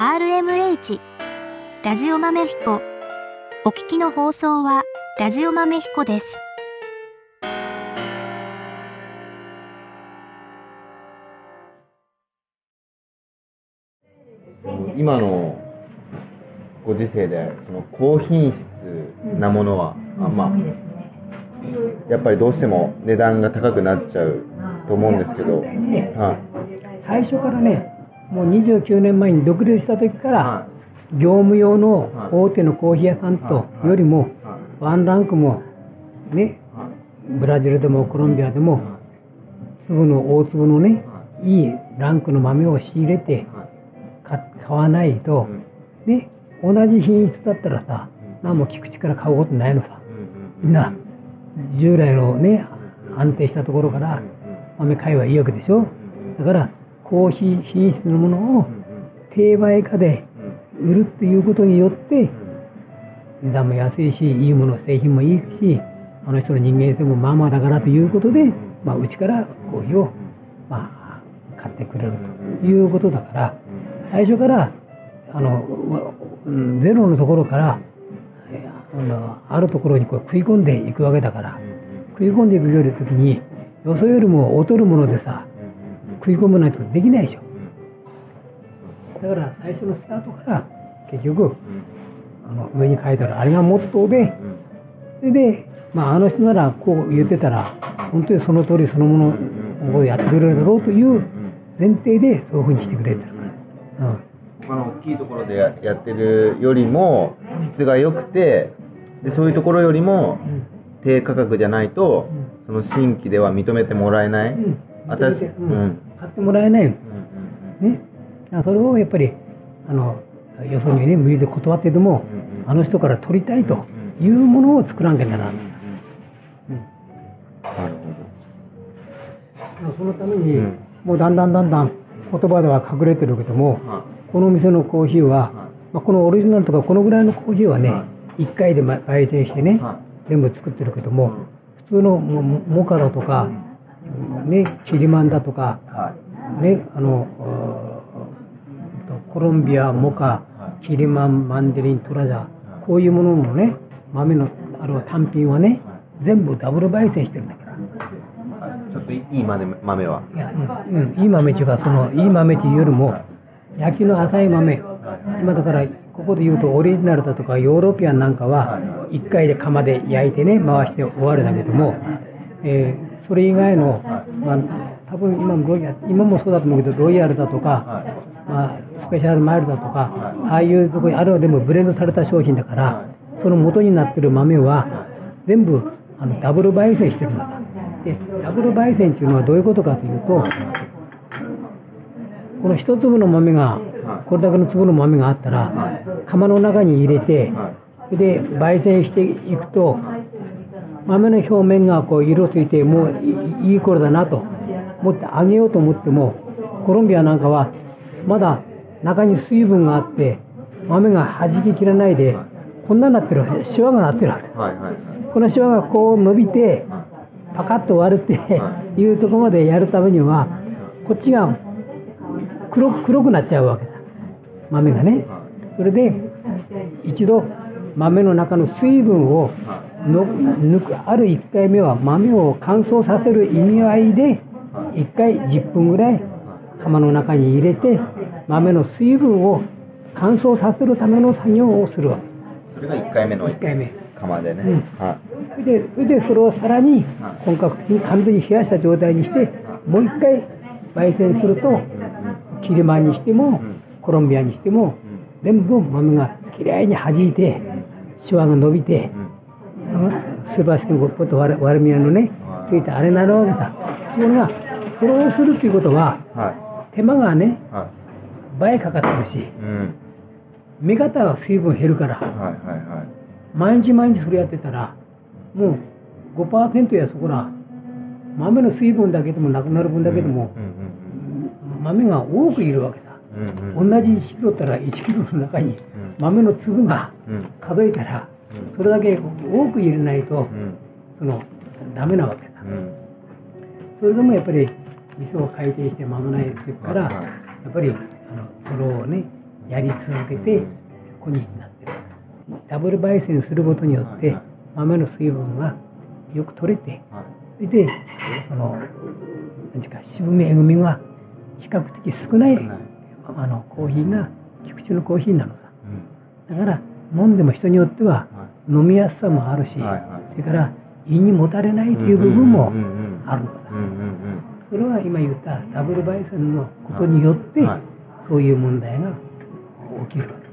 RMH ラジオ豆彦。お聞きの放送はラジオ豆彦です。 今のご時世でその高品質なものはやっぱりどうしても値段が高くなっちゃうと思うんですけど、 最初からね、もう29年前に独立した時から、業務用の大手のコーヒー屋さんとよりもワンランクもね、ブラジルでもコロンビアでも大粒のね、いいランクの豆を仕入れて買わないとね、同じ品質だったらさ、何も聞く力買うことないのさ。みんな従来のね、安定したところから豆買えばいいわけでしょ。だからコーヒー品質のものを低売価で売るっていうことによって値段も安いし、いいもの、製品もいいし、あの人の人間性もまあまあだからということで、うちからコーヒーを買ってくれるということだから、最初からゼロのところからあるところに食い込んでいくわけだから、食い込んでいくより時によそよりも劣るものでさ、食い込むなんてできないでしょ。だから最初のスタートから結局上に書いてあるあれがモットーで、それであの人ならこう言ってたら本当にその通りそのものをやってくれるだろうという前提でそういうふうにしてくれてるから。 他の大きいところでやってるよりも質が良くて、でそういうところよりも低価格じゃないと、その新規では認めてもらえない、買ってもらえないの、ね。それをやっぱりよそにね無理で断ってでも、あの人から取りたいというものを作らんけんだな。なるほど。そのために、もうだんだん言葉では隠れてるけども、この店のコーヒーは、このオリジナルとかこのぐらいのコーヒーはね、1回で焙煎してね、全部作ってるけども、普通のモカロとかね、キリマンだとかね、コロンビア、モカ、キリマン、マンデリン、トラジャ、こういうもののね、豆の単品はね、全部ダブル焙煎してるんだから。 ちょっといい豆は。 いい豆っていうか、いい豆っていうよりも、焼きの浅い豆。今だから、ここで言うとオリジナルだとかヨーロピアンなんかは、1回で窯で焼いてね、回して終わるだけども、それ以外の、多分今もそうだと思うけど、ロイヤルだとか、スペシャルマイルだとか、ああいうところにあるのはでもブレンドされた商品だから、その元になってる豆は全部ダブル焙煎してるんだ。でダブル焙煎っていうのはどういうことかというと、この一粒の豆がこれだけの粒の豆があったら窯の中に入れて、で焙煎していくと豆の表面が色ついて、もういい頃だなと思ってあげようと思っても、コロンビアなんかはまだ中に水分があって豆が弾ききらないでこんなになってるわけで、シワがなってるわけで、このシワがこう伸びてパカッと割るっていうところまでやるためには、こっちが黒くなっちゃうわけだ、豆がね。それで一度豆の中の水分を抜く、ある1回目は豆を乾燥させる意味合いで1回10分ぐらい窯の中に入れて豆の水分を乾燥させるための作業をするわけ。 それが1回目の窯でね。 それでそれをさらに本格的に完全に冷やした状態にして、もう1回焙煎すると、キリマンにしてもコロンビアにしても全部豆がきれいに弾いてシワが伸びて、スーパー式のポット割るみのねついてあれなるわけだ。ところがこれをするということは、手間がね、倍かかってるし、目方は水分減るから、毎日それやってたらもう 5% やそこら豆の水分だけでもなくなる分だけでも、豆が多くいるわけさ。同じ1キロだったら1キロの中に豆の粒が数えたらそれだけ多く入れないとダメなわけだ。それでもやっぱり店を開店して間もない時からやっぱりそれをねやり続けて今日になってる。ダブル焙煎することによって豆の水分がよく取れて、それでそのなんていうか渋みえぐみが比較的少ないコーヒーが菊池のコーヒーなのさ。だから飲んでも人によっては飲みやすさもあるし、それから胃にもたれないという部分もあるのさ。それは今言ったダブル焙煎のことによってそういう問題が起きるわけ。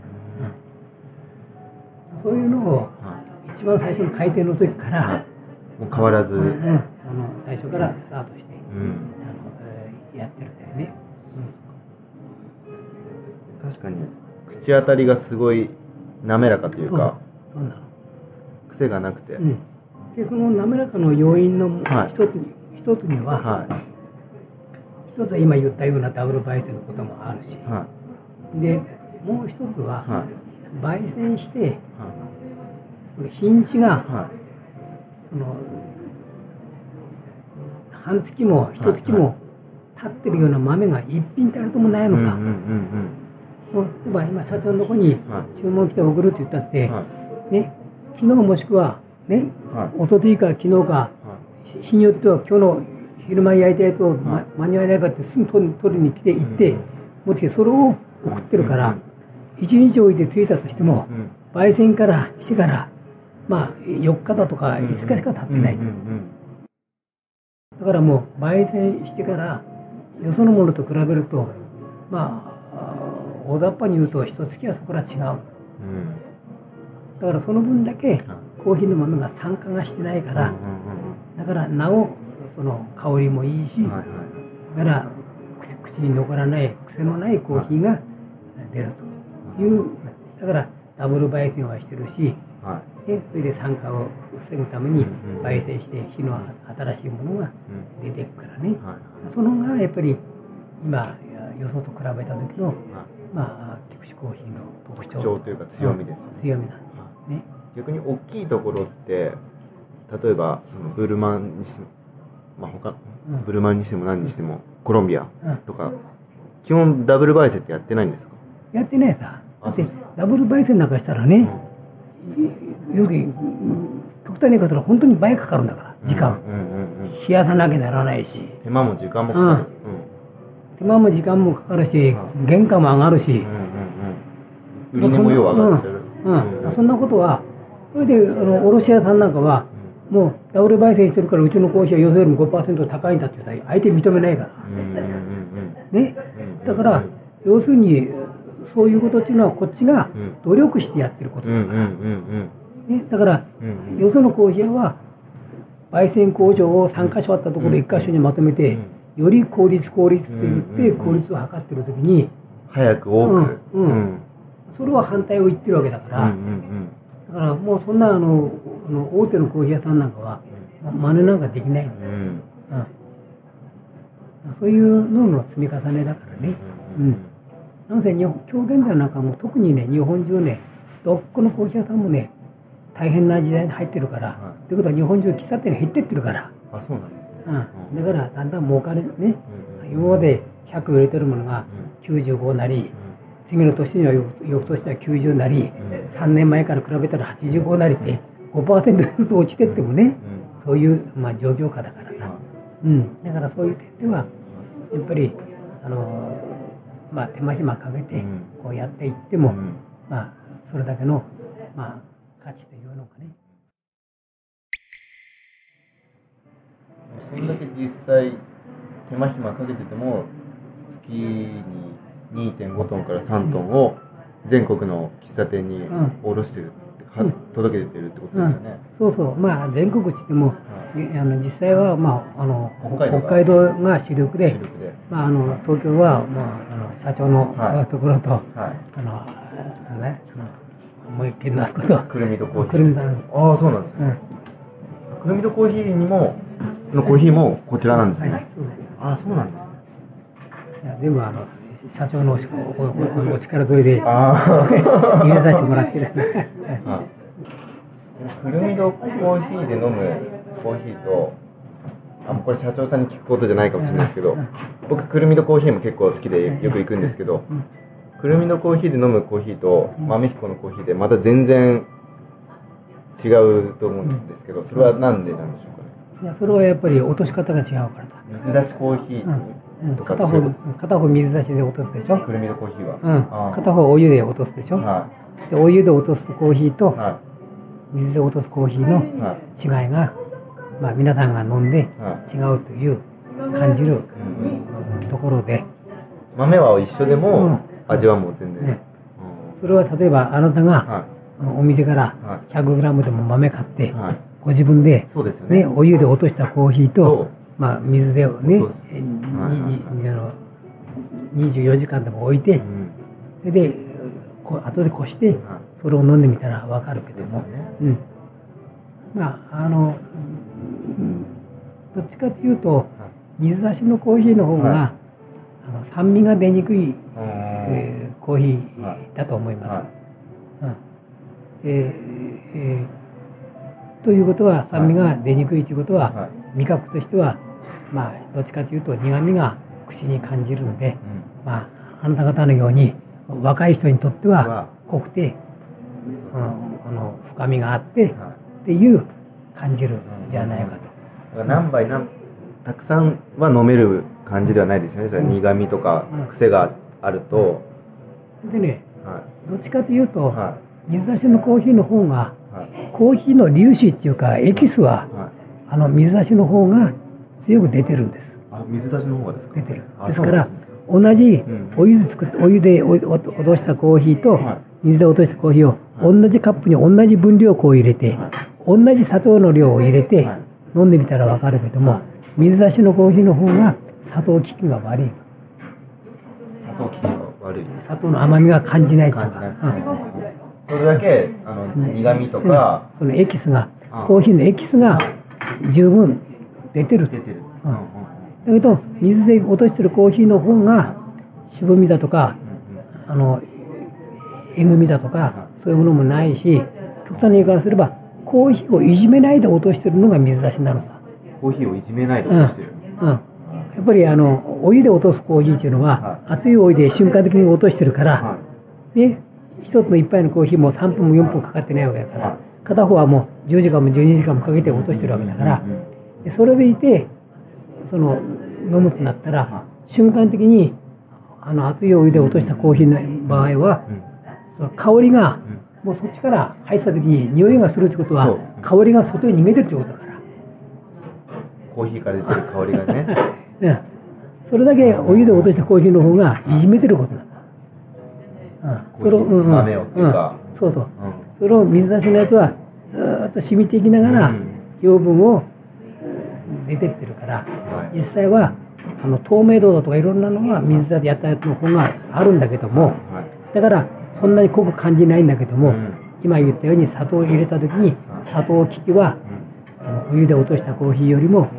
そういうのを一番最初の改定の時からもう変わらず、 最初からスタートして、やってるんだよね。 確かに口当たりがすごい滑らかというか、 そうなの。 癖がなくて、 でその滑らかの要因の一つには、一つは今言ったようなダブル焙煎のこともあるし、でもう一つは、焙煎して、その品種が、その半月も一月も経ってるような豆が一品たりともないのさ。例えば今社長のとこに注文来て送るって言ったって、ね、昨日もしくはね、一昨日か昨日か、日によっては今日の昼間焼いたやつを間に合わないかってすぐ取りに来て行って持ってきてそれを送ってるから、1日置いて着いたとしても、焙煎からしてからまあ4日だとか5日しか経ってないと。だからもう焙煎してからよそのものと比べるとまあ大雑把に言うと一月はそこら違う。だからその分だけコーヒーの豆が酸化がしてないから、だからなおその香りもいいし、だから口に残らない癖のないコーヒーが出るという。だからダブル焙煎はしてるし、それで酸化を防ぐために焙煎して火の新しいものが出ていくからね。そのがやっぱり今よそと比べた時のまあ菊池コーヒーの特徴というか強みですよね。 強みなんね。 逆に大きいところって例えばそのブルマンにしても、ブルマンにしても何にしてもコロンビアとか、基本ダブル焙煎ってやってないんですか？ やってないさ。だってダブル焙煎なんかしたらね、より極端に言うと本当に倍かかるんだから時間、冷やさなきゃならないし、 手間も時間もかかる。 手間も時間もかかるし、原価も上がるし、 売り値もよう上がるし、 そんなことは、それで卸屋さんなんかは、もうダブル焙煎してるからうちのコーヒーはよそよりも 5% 高いんだって言ったら相手認めないから。ね。だから、要するに、そういうことっていうのはこっちが努力してやってることだから。ね、だから、よそのコーヒーは、焙煎工場を3カ所あったところ1カ所にまとめて、より効率って言って効率を測ってるときに早く多く、 それは反対を言ってるわけだから、だからもうそんな大手のコーヒー屋さんなんかは真似なんかできない、そういうのの積み重ねだからね。なんせ今日現在なんかもう特にね日本中ねどっこのコーヒー屋さんもね大変な時代に入ってるから、ということは日本中喫茶店が減ってってるから。 あ、そうなんですね。 だからだんだん儲かるね。今まで100売れてるものが95なり、次の年には翌年には90なり、3年前から比べたら85なりって 5% ずつ落ちてってもね、そういう状況下だからな。だからそういう点ではやっぱり手間暇かけてこうやっていっても、それだけの価値というのがね。 そんだけ実際手間暇かけてても月に 2.5 トンから3トンを全国の喫茶店に卸してる、届けてるってことですよね。 そうそう、全国って言っても、実際は、北海道が主力で、東京は、社長のところと、もう一軒のあそことくるみとコーヒー。ああ、そうなんですね。くるみとコーヒーのコーヒーもこちらなんですね。ああ、そうなんですね。 いや全部社長のお力添えで入れさせてもらってる。 くるみとコーヒーで飲むコーヒーと、これ社長さんに聞くことじゃないかもしれないですけど、僕くるみとコーヒーも結構好きでよく行くんですけど、 くるみのコーヒーで飲むコーヒーと豆彦のコーヒーでまた全然違うと思うんですけど、それはなんでなんでしょうかね。 いや、それはやっぱり落とし方が違うからだ。 水出しコーヒーとかってそういうことですか。 片方水出しで落とすでしょ。 くるみのコーヒーは。 片方お湯で落とすでしょ。でお湯で落とすコーヒーと水で落とすコーヒーの違いが、まあ、皆さんが飲んで違うという感じるところで、 豆は一緒でも味はもう全然、 ね、それは例えばあなたがお店から 100g でも豆買ってご自分で、ね、お湯で落としたコーヒーと、まあ、水でね24時間でも置いて、で後でこしてそれを飲んでみたら分かるけども、まあどっちかというと水出しのコーヒーの方が酸味が出にくいコーヒーだと思います。ということは酸味が出にくいということは味覚としてはまあどっちかというと苦味が口に感じるので、まああなた方のように若い人にとっては濃くて深みがあってっていう感じるんじゃないかと。 何杯たくさんは飲める感じではないですよね。それ苦味とか癖があると。 でね、どっちかというと水出しのコーヒーの方がコーヒーの粒子っていうかエキスは水出しの方が強く出てるんです。 水出しの方がですか。 出てる。ですから同じお湯で落としたコーヒーと水で落としたコーヒーを同じカップに同じ分量こう入れて同じ砂糖の量を入れて飲んでみたら分かるけども、水出しのコーヒーの方が砂糖効きが悪い。 砂糖効きが悪い。 砂糖の甘みが感じないとか、 それだけ苦味とか、 そのエキスがコーヒーのエキスが十分出てる。だけど水で落としてるコーヒーの方が渋みだとかえぐみだとかそういうものもないし、極端に言い方すればコーヒーをいじめないで落としてるのが水出しなのさ。 コーヒーをいじめないで落としてる。 やっぱりお湯で落とすコーヒーっていうのは、熱いお湯で瞬間的に落としてるから、ね、一つの一杯のコーヒーも3分も4分かかってないわけだから、片方はもう10時間も12時間もかけて落としてるわけだから、それでいて飲むとなったら瞬間的に熱いお湯で落としたコーヒーの場合は、その香りがもうそっちから入った時に匂いがするってことは香りが外に逃げてるってことだから。 コーヒーから出てる香りがね。 それだけお湯で落としたコーヒーの方がいじめてることなんだ。 豆をっていうか。 そうそう。それを水出しのやつはずっと染みていきながら養分を出てってるから、実際は透明度だとかいろんなのが水でやったやつの方があるんだけども、だからそんなに濃く感じないんだけども、今言ったように砂糖を入れた時に砂糖効きはお湯で落としたコーヒーよりも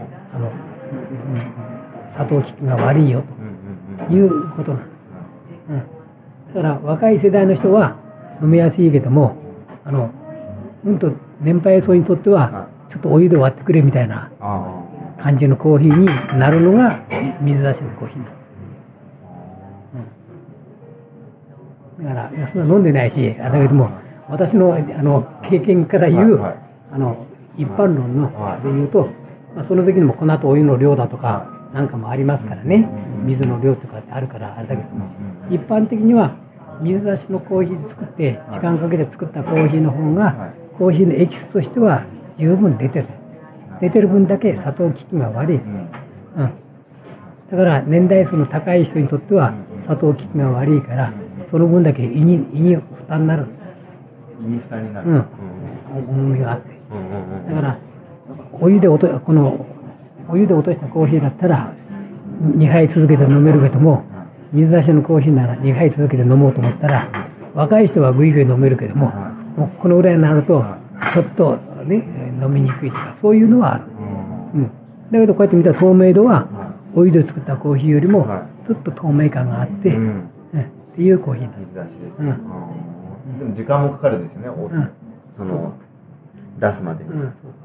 砂糖効きが悪いよということなんです。だから若い世代の人は飲みやすいけども年配層にとってはちょっとお湯で割ってくれみたいな感じのコーヒーになるのが水出しのコーヒーなの。だからそんな飲んでないしあれだけども、私の経験から言う一般論ので言うと、その時にも粉とお湯の量だとかなんかもありますからね、水の量とかってあるからあれだけども、一般的には水出しのコーヒー作って時間かけて作ったコーヒーの方がコーヒーのエキスとしては十分出てる分だけ砂糖効きが悪い。だから年代層の高い人にとっては砂糖効きが悪いからその分だけ胃に負担になる。 胃に負担になる。 重みがあって。だからお湯で落としたコーヒーだったら2杯続けて飲めるけども、水出しのコーヒーなら2杯続けて飲もうと思ったら若い人はぐいぐい飲めるけども、もうこのぐらいになるとちょっとね飲みにくいとかそういうのはある。だけどこうやって見たら透明度はお湯で作ったコーヒーよりもずっと透明感があって、っていうコーヒーなんです。 水出しですね。でも時間もかかるんですよね。出すまでに。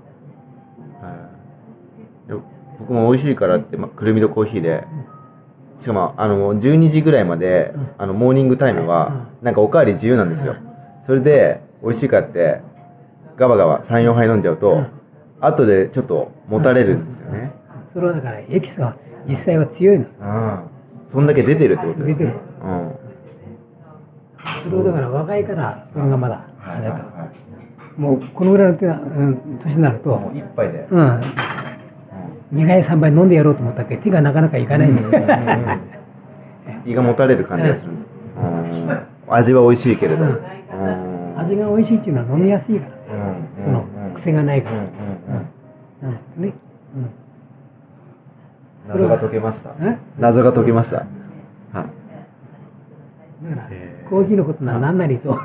僕も美味しいからってくるみのコーヒーでしかも、12時ぐらいまで、モーニングタイムは、なんかおかわり自由なんですよ。それで、美味しいからって、ガバガバ3、4杯飲んじゃうと、後でちょっともたれるんですよね。 それはだから、エキスが実際は強いの。 そんだけ出てるってことですね。 出てる。それをだから若いから、それがまだ、もうこのぐらいの年になると、 もう一杯で。 2杯3杯飲んでやろうと思ったって手がなかなかいかないんですよ。 胃がもたれる感じがするんですよ。味は美味しいけれど。 味が美味しいっていうのは飲みやすいから、その癖がないから。なんだね。 謎が解けました。謎が解けました。はい。 だから、コーヒーのことなら何なりと。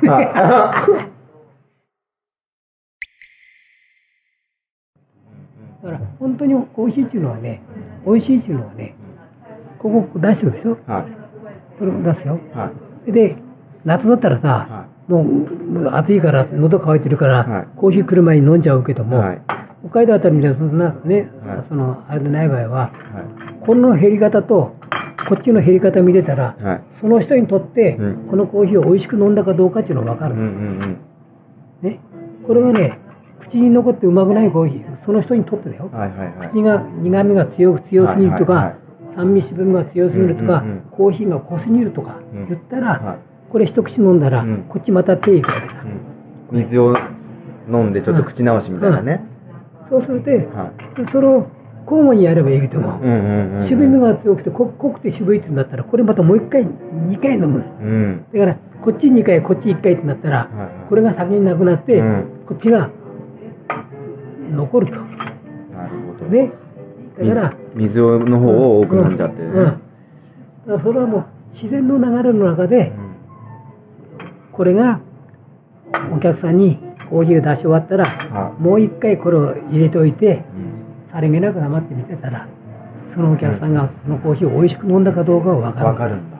だから本当にコーヒーっていうのはね、美味しいっていうのはね、ここ出してるでしょ。それを出すよ。で、夏だったらさ、もう暑いから喉乾いてるから、コーヒー来る前に飲んじゃうけども、北海道あたりみたいなそんなね、あれでない場合は、この減り方とこっちの減り方見てたら、その人にとってこのコーヒーを美味しく飲んだかどうかっていうのが分かる。ね、これがね、口に残ってうまくないコーヒー、その人にとってだよ。口が苦みが強すぎるとか、酸味渋みが強すぎるとか、コーヒーが濃すぎるとか言ったら、これ一口飲んだら、こっちまた手いくわけだ。 水を飲んでちょっと口直しみたいなね。 そうすると、それを交互にやればいいけども、渋みが強くて濃くて渋いってなったら、これまたもう1回、2回飲む。だから、こっち2回、こっち1回ってなったら、これが先になくなって、こっちが残ると。 なるほど。 ね。だから、 水の方を多く飲んじゃってね。だからそれはもう自然の流れの中で、これがお客さんにコーヒーを出し終わったら、もう一回これを入れておいて、さりげなく黙って見てたら、そのお客さんがそのコーヒーを美味しく飲んだかどうかは分かる。 分かるんだ。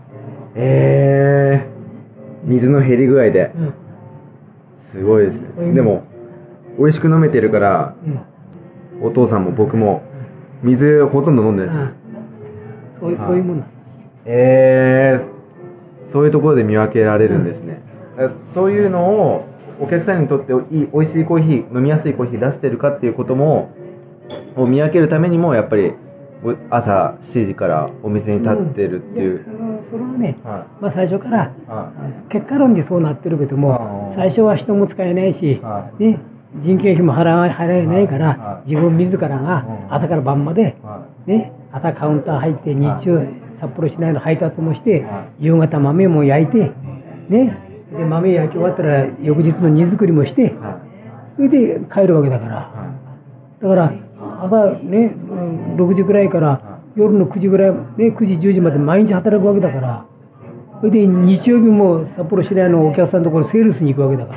水の減り具合で。すごいですね。でも、美味しく飲めてるから、お父さんも僕も水ほとんど飲んでないです。 そういうもんなんです。そういうところで見分けられるんですね。そういうのをお客さんにとって美味しいコーヒー、飲みやすいコーヒー出してるかっていうこともを見分けるためにもやっぱり朝7時からお店に立ってるっていう。 それはね、まあ最初から結果論でそうなってるけども、最初は人も使えないし、ね、人件費も払えないから、自分自らが朝から晩まで、ね、朝カウンター入って日中札幌市内の配達もして、夕方豆も焼いて、ね、で豆焼き終わったら翌日の荷造りもして、それで帰るわけだから。だから朝ね、6時ぐらいから夜の9時ぐらい、ね、9時10時まで毎日働くわけだから、それで日曜日も札幌市内のお客さんのところセールスに行くわけだから。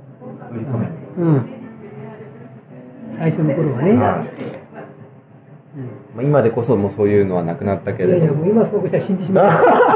最初の頃はね。 今でこそもうそういうのはなくなったけれど。 いやもう今そうしたら死んでしまう。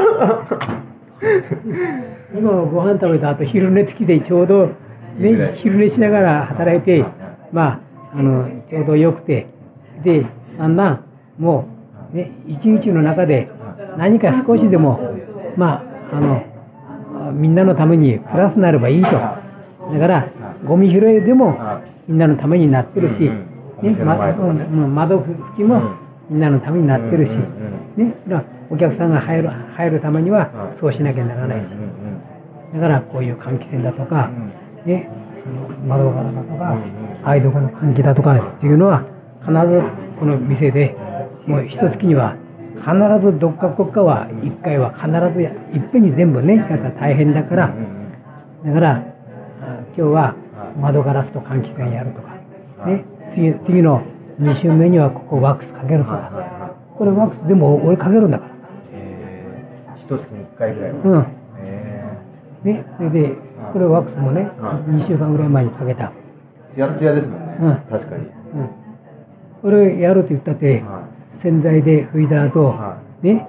今はご飯食べた後昼寝付きでちょうど、ね、昼寝しながら働いて、まあちょうどよくて、でだんだんもうね一日の中で何か少しでもまあみんなのためにプラスになればいいと。だからゴミ拾いでもみんなのためになってるし、ね、窓拭きもみんなのためになってるし、ね、お客さんが入るためにはそうしなきゃならないし、だからこういう換気扇だとか、ね、窓ガラだとか、あいどこの換気だとかっていうのは必ずこの店でもう一月には必ずどっかこっかは1回は必ずいっぺんに全部ねやったら大変だから、だから今日は窓ガラスと換気扇やるとか、ね、次の2週目にはここワックスかけるとか、これワックスでも俺かけるんだから。 一月に1回ぐらいは。 ね、それでこれワックスもね、2週間ぐらい前にかけた。 ツヤツヤですもんね。確かに。 これやると言ったって、洗剤で拭いた後、ね、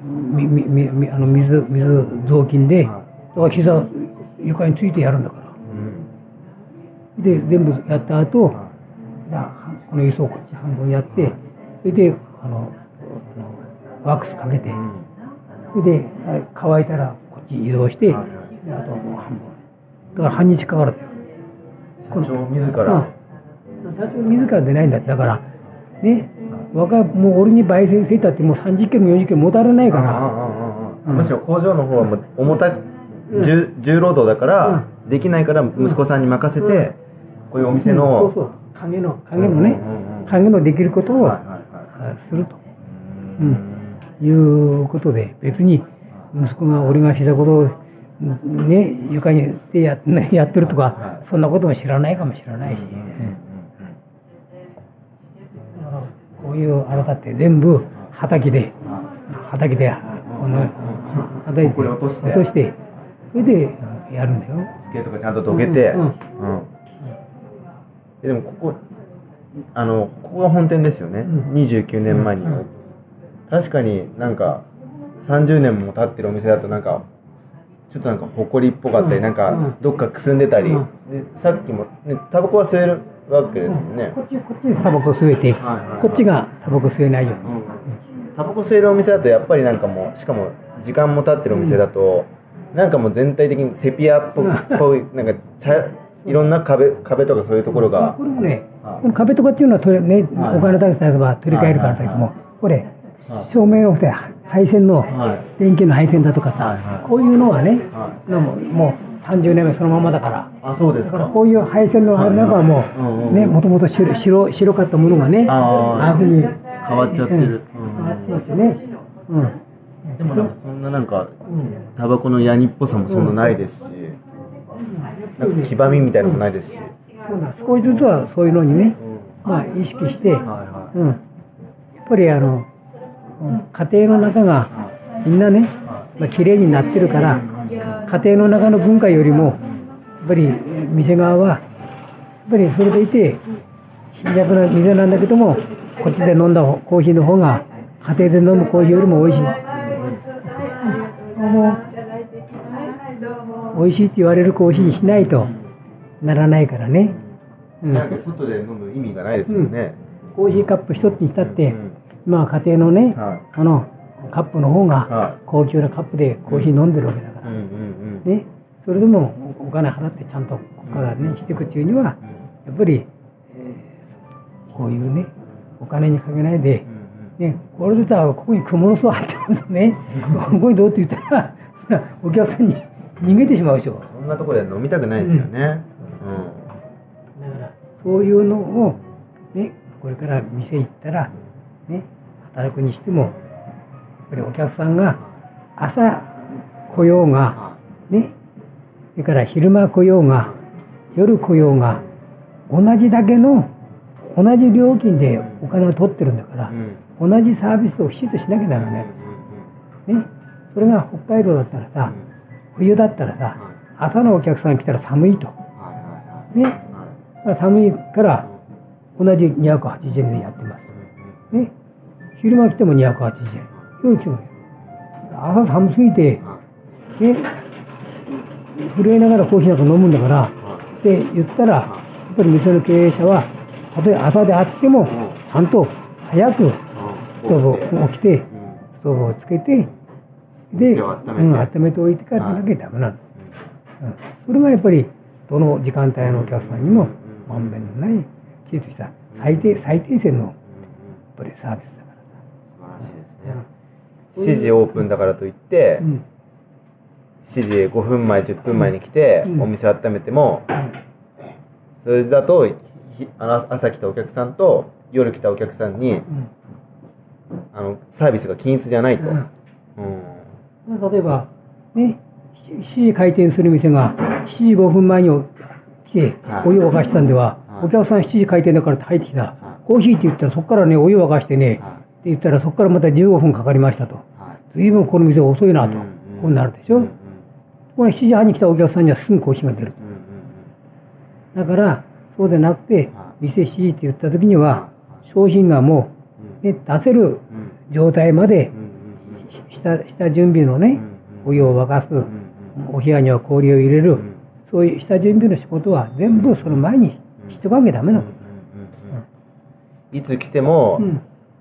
水雑巾で、だから膝床についてやるんだから。で全部やった後、この椅子をこっち半分やって、それでワックスかけて、で乾いたらこっち移動して、あともう半分だから半日かかるんだよ。 社長自ら、 社長自ら出ないんだって。だからね、もう俺に焙煎せいたってもう30キロも40キロもたれないから、 むしろ工場の方はもう重たく重労働だからできないから息子さんに任せて、こういうお店のそうそう影のね、影のできることをすると、いうことで、別に息子が俺が膝ことをね床にでやってるとか、そんなことも知らないかもしれないし、こういうあれだって全部畑でこれ落として、 それでやるんだよ。 机とかちゃんとどけて、でもここが本店ですよね。29年前に、確かになんか30年も経ってるお店だとなんかちょっとなんか埃っぽかったり、なんかどっかくすんでたり、でさっきもねタバコは吸えるわけですもんね。 こっちでタバコ吸えて、こっちがタバコ吸えないように。 タバコ吸えるお店だとやっぱりなんかもう、しかも時間も経ってるお店だと、なんかもう全体的にセピアっぽいなんかいろんな壁とかそういうところが、 これもね、この壁とかっていうのはね、お金出せば取り替えるからだけども、これ照明の配線の電気の配線だとかさ、こういうのはね、もう30年目そのままだから。 あ、そうですか。 こういう配線のあれなんかはもうね、もともと白かったものがね、ああいうふうに変わっちゃってる。 変わっちゃってね。 でもなんかそんななんかタバコのヤニっぽさもそんなないですし、なんか黄ばみみたいなのもないですし、 少しずつはそういうのにね、意識して、やっぱり家庭の中がみんなね、綺麗になってるから、家庭の中の文化よりもやっぱり店側はやっぱりそれでいて貧弱な店なんだけども、こっちで飲んだコーヒーの方が家庭で飲むコーヒーよりも美味しい。美味しいって言われるコーヒーにしないとならないからね。 なんか外で飲む意味がないですよね。 コーヒーカップ一つにしたって、まあ家庭のね、カップの方が高級なカップでコーヒー飲んでるわけだから、ね、それでもお金払ってちゃんとここからねしていく中にはやっぱり、こういうねお金にかけないで、ね、これでさここに蜘蛛の巣あってますねここにどうって言ったらお客さんに逃げてしまうでしょ。 そんなところで飲みたくないですよね。だからそういうのをね、これから店行ったらね、働くにしてもやっぱりお客さんが朝来ようがね、それから昼間来ようが夜来ようが同じだけの同じ料金でお金を取ってるんだから、同じサービスをきちっとしなきゃならない。ね、それが北海道だったらさ、冬だったらさ、朝のお客さん来たら寒いと。ね、寒いから同じ280円でやってます。ね、昼間来ても280円。夜来ても朝寒すぎて、ね、震えながらコーヒーなんか飲むんだからって言ったら、やっぱり店の経営者は、たとえ朝であっても、ちゃんと早くストーブを起きて、ストーブをつけて、で、温めておいてから出なきゃダメなの。それがやっぱり、どの時間帯のお客さんにも、まんべんのない、きちっとした最低限の、やっぱりサービスだから。 素晴らしいですね。7時オープンだからといって、7時5分前、10分前に来て、お店温めても、それだと、朝来たお客さんと夜来たお客さんに、サービスが均一じゃないと。 例えば、ね、7時開店する店が7時5分前に来て、お湯を沸かしたんでは、お客さん7時開店だからって入ってきた。コーヒーって言ったらそこからね、お湯を沸かしてね、って言ったらそこからまた15分かかりましたと。随分この店遅いなと。こうなるでしょ。これ7時半に来たお客さんにはすぐコーヒーが出る。だから、そうでなくて、店7時って言った時には、商品がもう、ね、出せる状態まで、下準備のね、お湯を沸かす、お部屋には氷を入れる、そういう下準備の仕事は全部その前にしとかなきゃダメなの。 いつ来ても、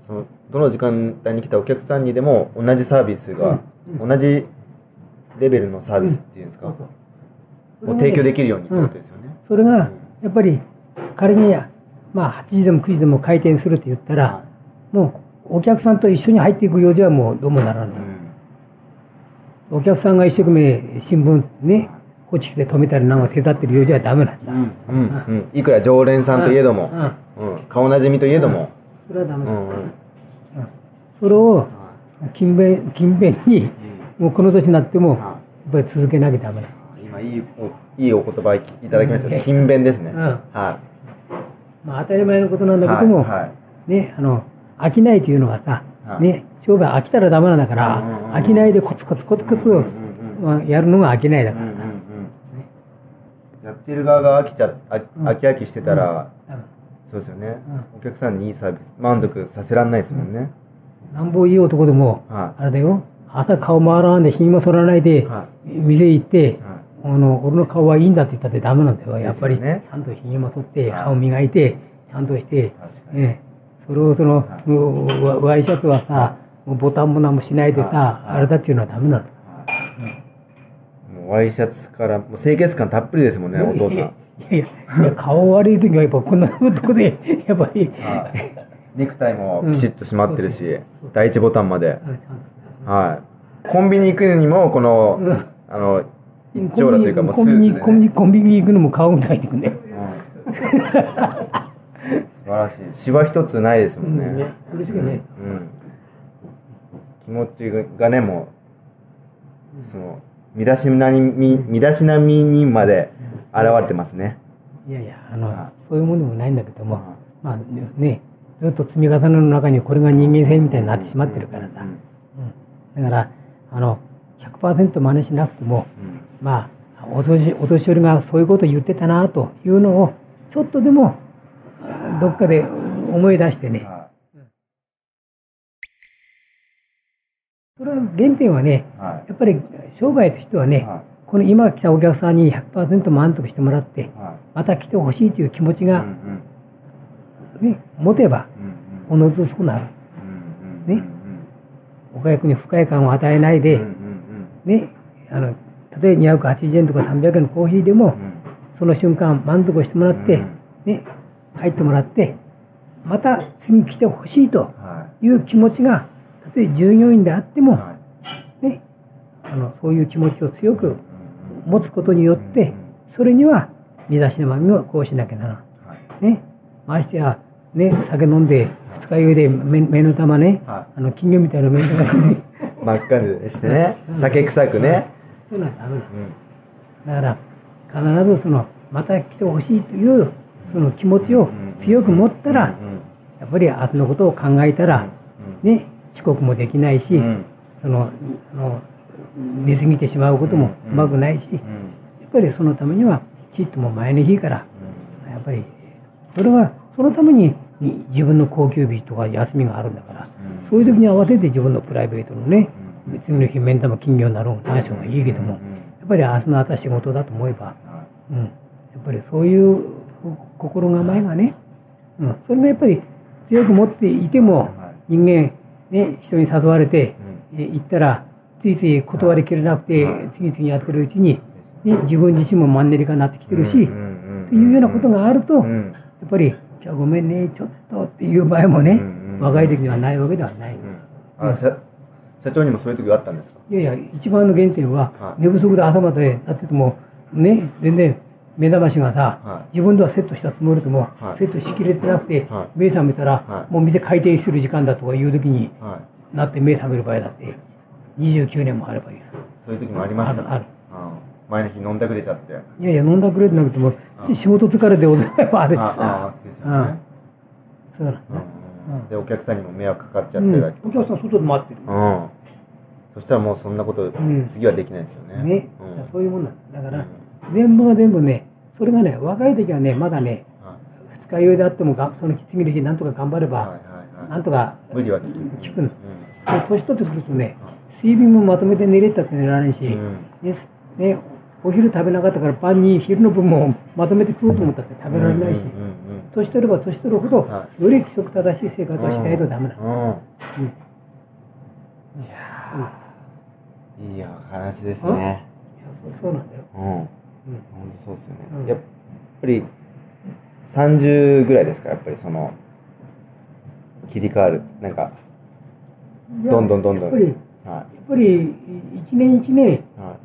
どの時間帯に来たお客さんにでも同じサービスが、同じレベルのサービスっていうんですか、を提供できるようにってことですよね。 それがやっぱり仮にまあ8時でも9時でも開店するって言ったら、もうお客さんと一緒に入っていく用事はもうどうもならない。お客さんが一生懸命新聞ね、こっち来て止めたりなんか手伝ってる用事はダメなんだ。 いくら常連さんといえども、顔なじみといえども、 それはダメだ。それを勤勉に、もうこの年になってもやっぱり続けなきゃダメだ。 今いいお言葉いただきました。勤勉ですね。 まあ当たり前のことなんだけども、ね、飽きないというのはさ、ね、商売飽きたらダメなんだから、飽きないでコツコツやるのが飽きないだからな。 やってる側が飽き飽きしてたら、そうですよね。お客さんにいいサービス、満足させらんないですもんね。 なんぼいい男でも、あれだよ、朝顔回らんで、ひげも剃らないで、店行って、俺の顔はいいんだって言ったってダメなんだよ。やっぱり、ちゃんとひげも剃って、歯を磨いて、ちゃんとして、それをワイシャツはさ、もうボタンも何もしないでさ、あれだっていうのはダメなの。 もうワイシャツから、もう清潔感たっぷりですもんね、お父さん。 いや、顔悪い時はやっぱこんなとこで、やっぱり。 ネクタイもピシッと締まってるし、第一ボタンまで。はい。コンビニ行くにも、この、一丁羅というか、もうスーツでね。 コンビニ行くのも顔みたいに行くね。 素晴らしい。シワ一つないですもんね。 嬉しくね。 気持ちがね、もう、身だしなみにまで現れてますね。 いやいや、そういうものでもないんだけども、まあね、ずっと積み重ねの中にこれが人間性みたいになってしまってるからさ。だから、100% 真似しなくても、まあ、お年寄りがそういうことを言ってたなというのを、ちょっとでも、どっかで思い出してね。それは原点はね、やっぱり商売としてはね、この今来たお客さんに 100% 満足してもらって、また来てほしいという気持ちが、ね、持てば、おのずとそうなる。ね。お客に不快感を与えないで、ね、例えば280円とか300円のコーヒーでも、その瞬間満足してもらって、ね、帰ってもらって、また次来てほしいという気持ちが、例えば従業員であっても、ね、そういう気持ちを強く持つことによって、それには身だしなみをこうしなきゃならん。ね、ましてや、ね、酒飲んで二日酔いで目の玉ね、金魚みたいな目の玉ね、 真っ赤にしてね、酒臭くね。 そういうのはダメだ。だから必ずまた来てほしいというその気持ちを強く持ったら、やっぱり後のことを考えたら、ね、遅刻もできないし、寝過ぎてしまうこともうまくないし、やっぱりそのためにはちっとも前の日から、やっぱりそれはそのために自分の高級日とか休みがあるんだから、そういう時に合わせて自分のプライベートのね、次の日目ん玉金魚になろうが何しようがいいけども、やっぱり明日の朝仕事だと思えば、やっぱりそういう心構えがね、それがやっぱり強く持っていても、人間、ね、人に誘われて、行ったら、ついつい断りきれなくて、次々やってるうちに、ね、自分自身もマンネリ化になってきてるし、というようなことがあると、やっぱり、今日ごめんね、ちょっとっていう場合もね、若い時にはないわけではない。 社長にもそういう時があったんですか？ いやいや、一番の原点は、寝不足で朝までやってても、ね、全然、目覚ましがさ、自分ではセットしたつもりでも、セットしきれてなくて、目覚めたら、もう店開店する時間だとかいう時になって目覚める場合だって、29年もあればいい。 そういう時もありました。ある。前の日飲んだくれちゃって。 いやいや、飲んだくれてなくても、仕事疲れで踊ればあれさ。 ですよね。 そうなんだ。 で、お客さんにも迷惑かかっちゃってたり。 お客さん外で待ってる。 そしたらもうそんなこと、次はできないですよね。 ね。そういうもんなんだ。だから、全部が全部ね、それがね、若い時はね、まだね、二日酔いであっても、その次の日なんとか頑張れば、なんとか無理は効くの。年取ってくるとね、睡眠もまとめて寝れたって寝られんし、お昼食べなかったから晩に昼の分もまとめて食おうと思ったって食べられないし。 年取れば年取るほど、 はより規則正しい生活をしないとダメなの。 いやー、いい話ですね。 いや、そうなんだよ。 本当そうですよね。やっぱり30ぐらいですか、やっぱりその切り替わる、なんかどんどんどんどんやっぱり一年一年、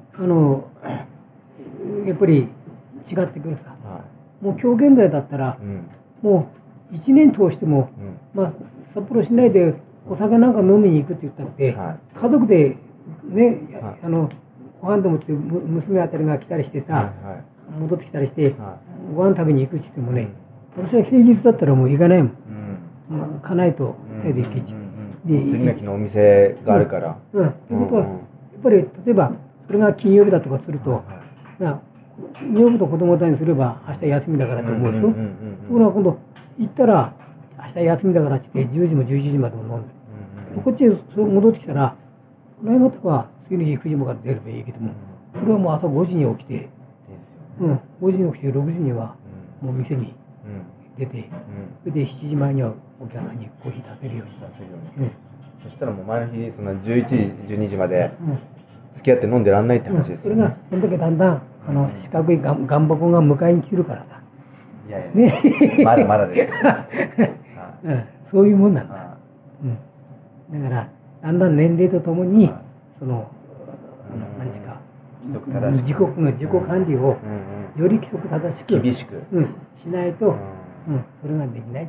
やっぱり違ってくるさ。もう今日現在だったら、もう1年通しても、まあ札幌市内でお酒なんか飲みに行くって言ったって、家族でね、ご飯でもって娘あたりが来たりしてさ、戻ってきたりして、ご飯食べに行くって言ってもね、私は平日だったらもう行かないもん。行かないと2人で行けち。 次の日のお店があるから。 ということは、やっぱり例えばそれが金曜日だとかすると、女房と子供たちにすれば明日休みだからと思うでしょ。ところが今度行ったら明日休みだからって言って10時も11時までも飲んで、こっちへ戻ってきたら、この方は次の日9時もから出ればいいけども、これはもう朝5時に起きて、5時に起きて6時にはもう店に出て、それで7時前にはお客さんにコーヒー出せるように。 そしたらもう前の日そんな11時12時まで付き合って飲んでらんないって話ですよね。 それがその時だんだん四角い岩箱が迎えに来るからさ。 いやいや、まだまだですよ。 そういうもんなんだ。だからだんだん年齢とともにその何ですか、 規則正しく自己管理をより規則正しく厳しくしないと、それができない。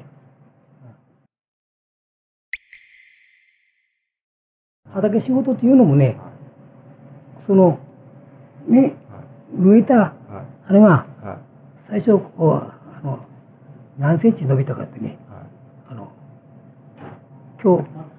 畑仕事っていうのもね、そのね、植えたあれが最初こう何センチ伸びたかってね、今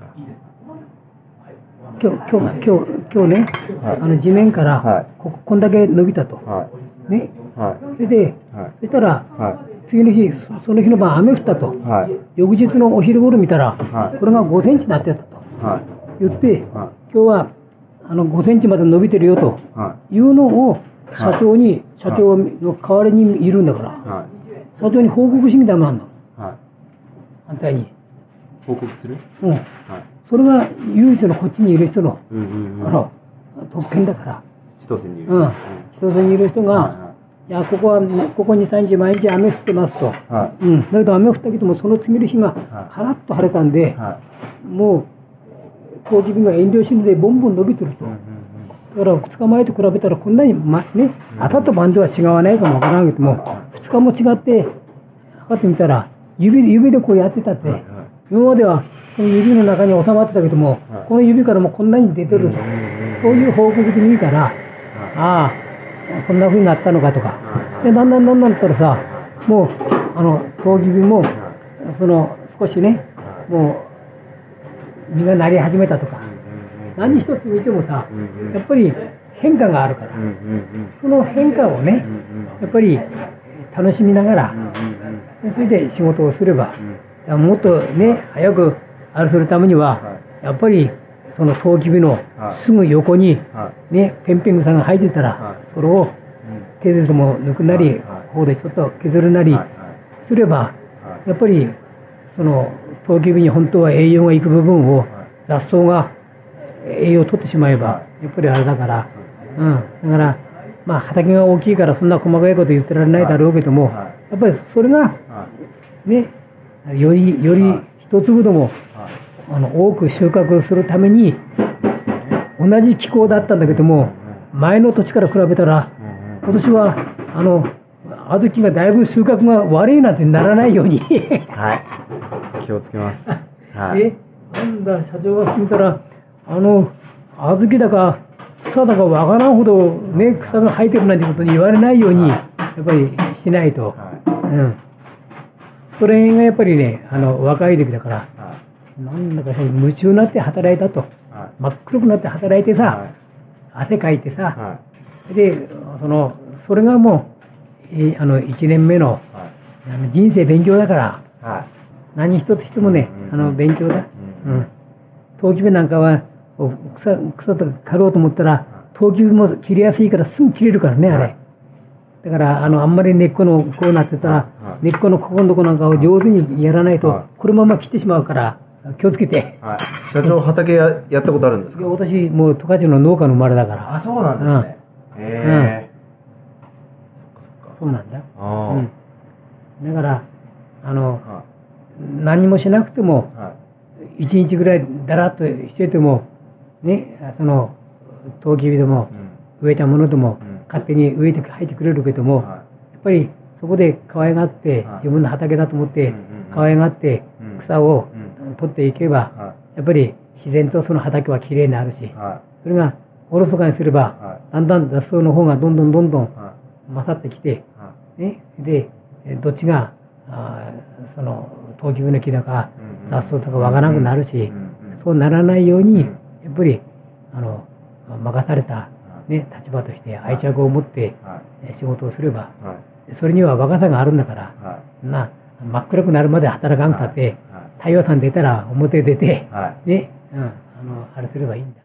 日ね、地面からこんだけ伸びたと、ね、それで、そしたら次の日その日の晩雨降ったと、翌日のお昼頃見たらこれが5センチになってたと言って、今日は5センチまで伸びてるよというのを社長の代わりにいるんだから、社長に報告しみたいなのあんの、反対に報告する。 それが唯一のこっちにいる人の特権だから、 千歳にいる千歳にいる人が、いやここ2、3日毎日雨降ってますと、だけど雨降ったけどもその次の日がカラッと晴れたんで、もう当時が遠慮しないでボンボン伸びてると。だから2日前と比べたらこんなに、朝と晩では違わないかもわからんけども、2日も違って測ってみたら指でこうやってたって、今まではこの指の中に収まってたけども、この指からもこんなに出てると、そういう報告でいいから、ああそんな風になったのかとか、でだんだんったらさ、もう当指も少しね、もう実がなり始めたとか、何一つ見てもさ、やっぱり変化があるから、その変化をね、やっぱり楽しみながら、それで仕事をすれば、もっとね早くあれするためには、やっぱりそのトウキビのすぐ横にねペンペン草が生えてたら、それを手ででも抜くなり、方でちょっと削るなりすれば、やっぱりそのトウキビに本当は栄養がいく部分を雑草が栄養を取ってしまえばやっぱりあれだから、だからまあ畑が大きいからそんな細かいこと言ってられないだろうけども、やっぱりそれがねより一粒でも多く収穫するために、同じ気候だったんだけども前の土地から比べたら今年は小豆がだいぶ収穫が悪いなんてならないように気をつけます。 なんだ社長が聞いたら小豆だか草だかわからんほどね草が生えてるなんてことに言われないようにやっぱりしないと、それがやっぱりね若い時だから、なんだか夢中になって働いたと、真っ黒くなって働いてさ、汗かいてさ、でそれがもう1年目の人生勉強だから、何一つしてもね勉強だ。トウキビなんかは草とか刈ろうと思ったらトウキビも切りやすいからすぐ切れるからね、あれ。 だからあんまり根っこのこうなってたら、根っこのここのとこなんかを上手にやらないと、このまま切ってしまうから気をつけて。 社長、畑やったことあるんですか？ 私もう十勝の農家の生まれだから。 あ、そうなんですね。へえ。 そうなんだ。だから何もしなくても、1日ぐらいだらっとしててもね、そのトウキビでも植えたものでも勝手に植えて入ってくれるけども、やっぱりそこで可愛がって自分の畑だと思って可愛がって草を取っていけば、やっぱり自然とその畑はきれいになるし、それがおろそかにすればだんだん雑草の方がどんどん勝ってきて、ね、でどっちがそのトウキビの木だか雑草とかわからなくなるし、そうならないようにやっぱり任された、ね、立場として愛着を持って仕事をすれば、それには若さがあるんだから、真っ暗くなるまで働かんかって、太陽さん出たら表出て、ね、あれすればいいんだ。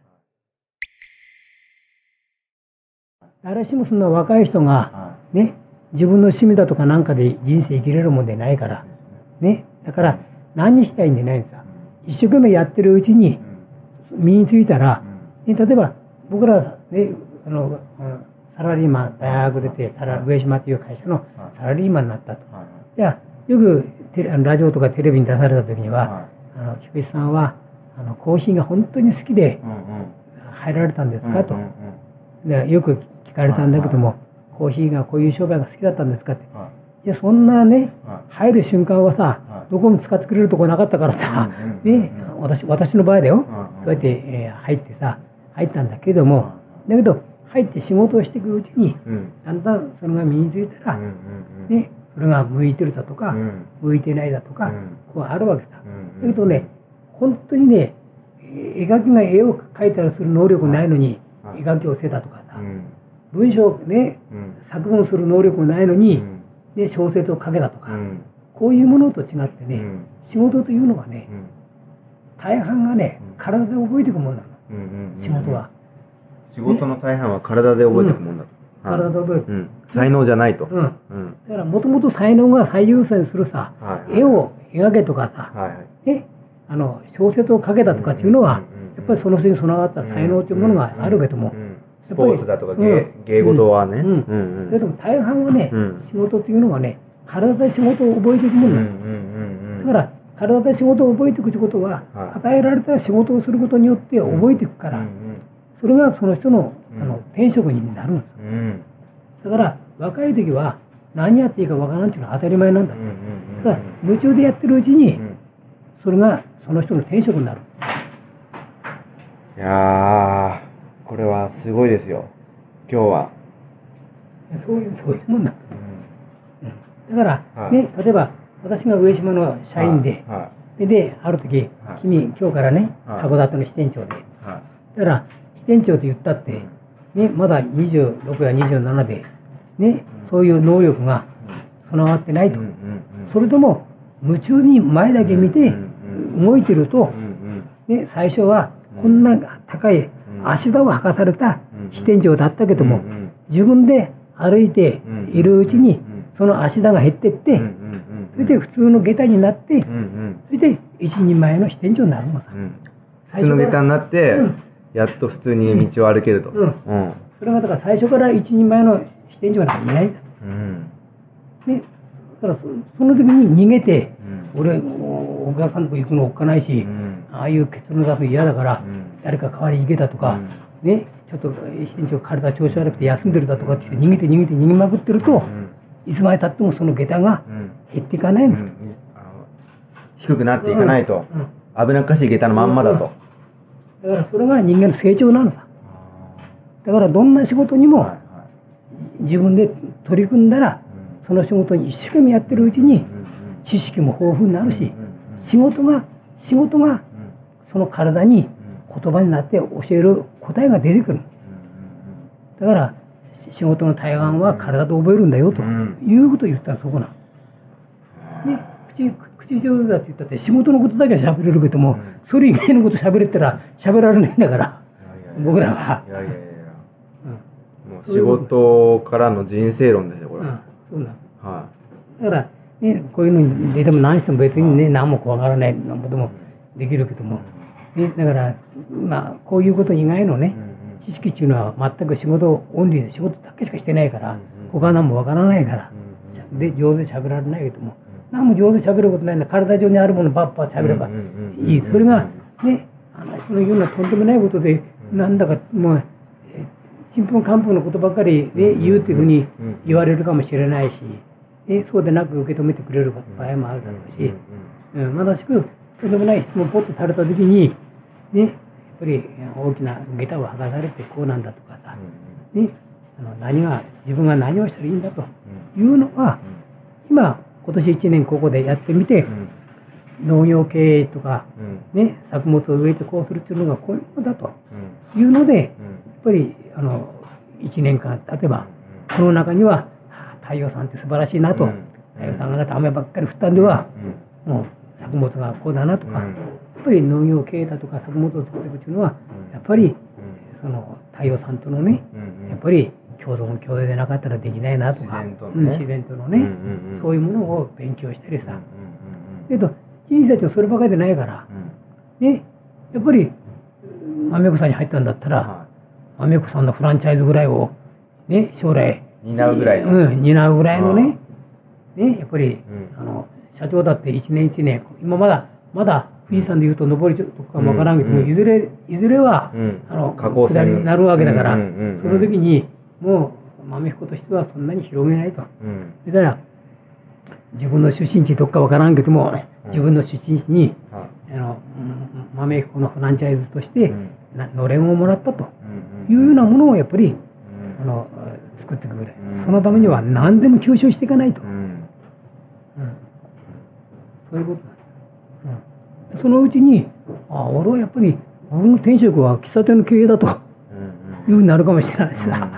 誰しもそんな若い人がね、自分の趣味だとかなんかで人生生きれるもんでないからね、だから何したいんでないんですよ。一生懸命やってるうちに身についたら、ね、例えば僕らね、サラリーマン、大学出て上島という会社のサラリーマンになったと。じゃあよくラジオとかテレビに出された時には、菊池さんはコーヒーが本当に好きで入られたんですかと。でよく聞かれたんだけども、コーヒーがこういう商売が好きだったんですかって。いや、そんなね、入る瞬間はさ、どこも使ってくれるとこなかったからさ、ね、私の場合だよ。そうやって、入ってさ、入ったんだけども、だけど、入って仕事をしていくうちに、だんだんそれが身についたら、ね、それが向いてるだとか、向いてないだとか、こうあるわけさ。だけどね、本当にね、絵を描いたりする能力ないのに、絵描きをせたとかさ、文章ね、作文する能力もないのに、ね、小説を書けたとか、こういうものと違ってね、仕事というのはね、大半がね、体で覚えていくもんなの、仕事は。 仕事の大半は体で覚えていくもんだと。 体で覚える。 才能じゃないと。だからもともと才能が最優先するさ、絵を描けとかさ、ね、小説を書けたとかっていうのは、やっぱりその人に備わった才能というものがあるけども、 スポーツだとか芸事はね。 でも大半はね、仕事というのはね、体で仕事を覚えていくものなの。だから体で仕事を覚えていくということは、与えられた仕事をすることによって覚えていくから、それがその人の転職になるんです。だから若い時は何やっていいかわからんっていうのは当たり前なんだ。ただ夢中でやってるうちに、それがその人の転職になる。 いやー、これはすごいですよ、今日は。 そういうもんなんだ。だからね、例えば私が上島の社員で、ある時、君今日からね、函館の支店長で、だから支店長と言ったって、ね、まだ26や27で、ね、そういう能力が備わってないと。それとも夢中に前だけ見て動いてると、ね、最初はこんな高い足場を履かされた支店長だったけども、自分で歩いているうちにその足場が減ってって、それで普通の下駄になって、それで一人前の支店長になるのさ。 普通の下駄になって、やっと普通に道を歩けると。 それがだから最初から一人前の支店長なんかいないんだ。ね、だからその時に逃げて、俺お客さんとこ行くのおっかないし、ああいう結論出すの嫌だから、誰か代わりに行けたとか、ね、ちょっと支店長体調子悪くて休んでるだとかって言って逃げまくってると、いつまでたってもその下駄が減っていかないんです。 低くなっていかないと、危なっかしい下駄のまんまだと。 だからそれが人間の成長なのさ。だからどんな仕事にも自分で取り組んだら、その仕事に一生懸命やってるうちに知識も豊富になるし、仕事がその体に言葉になって教える答えが出てくる。だから仕事の大半は体で覚えるんだよということを言ったらそこなの。ね、口上手だって言ったって仕事のことだけは喋れるけども、それ以外のこと喋れたら喋られないんだから、僕らは。 もう仕事からの人生論ですよ、これ。 そうなの。 はだから、ね、こういうのに出ても何しても別にね、何も怖がらないなんこともできるけども、ね、だから、まあ、こういうこと以外のね、知識っていうのは全く仕事オンリーで仕事だけしかしてないから、他は何もわからないから、で、上手に喋られないけども、何も上手に喋ることないんだ。体上にあるものばっぱ喋ればいい。それが、ね、そのようなとんでもないことで、なんだかもう、ちんぷんかんぷんのことばかりで言うというふうに言われるかもしれないし、そうでなく受け止めてくれる場合もあるだろうし、まさしく、とんでもない質問をポッとされたときに、ね、やっぱり大きな下駄を剥がされてこうなんだとかさ、ね、自分が何をしたらいいんだというのは、今年1年ここでやってみて、農業経営とか、ね、作物を植えてこうするっていうのがこういうものだというので、やっぱり1年間経てば、この中には、太陽さんって素晴らしいなと、太陽さんが雨ばっかり降ったんでは、もう作物がこうだなとか、やっぱり農業経営だとか作物を作っていくっていうのは、やっぱりその太陽さんとのね、やっぱり共存共栄でなかったらできないなとか、自然とのね、そういうものを勉強したりさ。けど、君たちはそればかりでないから、ね、やっぱり、豆子さんに入ったんだったら、豆子さんのフランチャイズぐらいを、ね、将来、 担うぐらいの。 担うぐらいのね、やっぱり、社長だって一年一年、今まだ富士山で言うと上りとかもわからんけども、いずれは、下りになるわけだから、その時に、もう、豆彦としてはそんなに広げないと。だから、自分の出身地どっかわからんけども、自分の出身地に、豆彦のフランチャイズとして、のれんをもらったというようなものをやっぱり、作っていくぐらい。そのためには何でも吸収していかないと。そういうことなんだ。そのうちに、俺はやっぱり、俺の転職は喫茶店の経営だというふうになるかもしれないですが、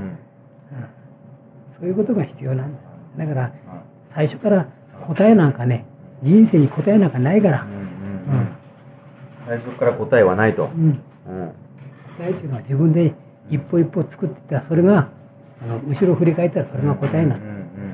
そういうことが必要なんだ。だから、最初から答えなんかね、人生に答えなんかないから。 最初から答えはないと。 答えっていうのは自分で一歩一歩作っていったら、それが、後ろ振り返ったらそれが答えなんだ。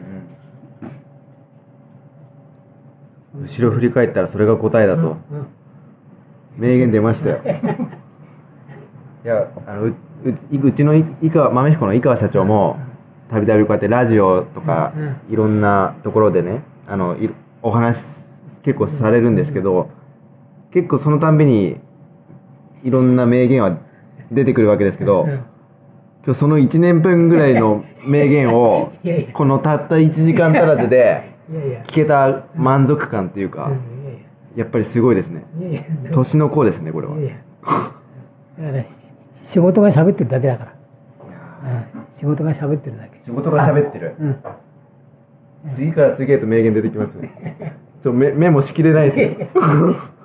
後ろ振り返ったらそれが答えだと。名言出ましたよ。いや、うちの豆彦の井川社長も、たびたびこうやってラジオとか、いろんなところでね、お話結構されるんですけど、結構そのたんびに、いろんな名言は出てくるわけですけど、今日その1年分ぐらいの名言を、このたった1時間足らずで、聞けた満足感っていうか、やっぱりすごいですね。年の子ですね、これは。 だから仕事が喋ってるだけだから。仕事が喋ってるだけ。 仕事が喋ってる。次から次へと名言出てきますね。メモしきれないですよ。